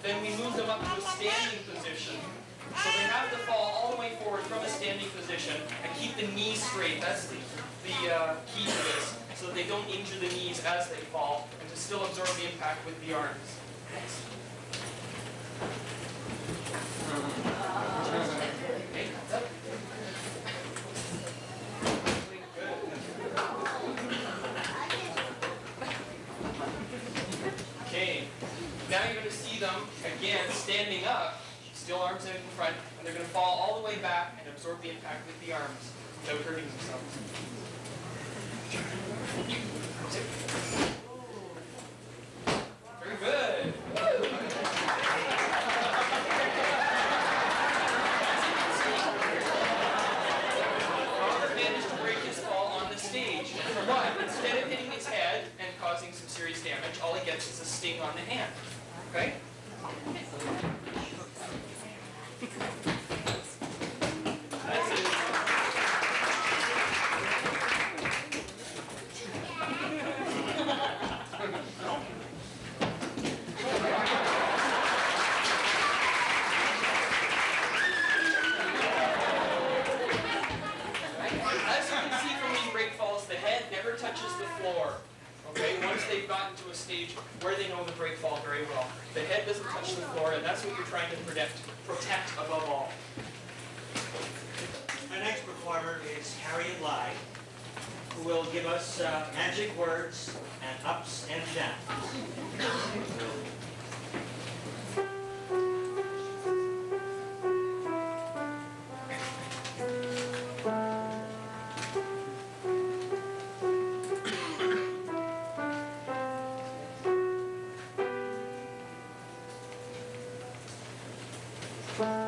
then we move them up to a standing position. So they have to fall all the way forward from a standing position and keep the knees straight. That's the key to this, so that they don't injure the knees as they fall, and to still absorb the impact with the arms. Okay, now you're going to see them again standing up, still arms out in front, and they're going to fall all the way back and absorb the impact with the arms without hurting themselves. Very good. Robert managed to break his fall on the stage. But instead of hitting his head and causing some serious damage, all he gets is a sting on the hand. Okay? That's it. As you can see from these break falls, the head never touches the floor. Okay, once they've gotten to a stage where they know the break fall very well. The head doesn't touch the floor, and that's what you're trying to protect above all. Our next performer is Harriet Lai, who will give us magic words and ups and downs. Bye.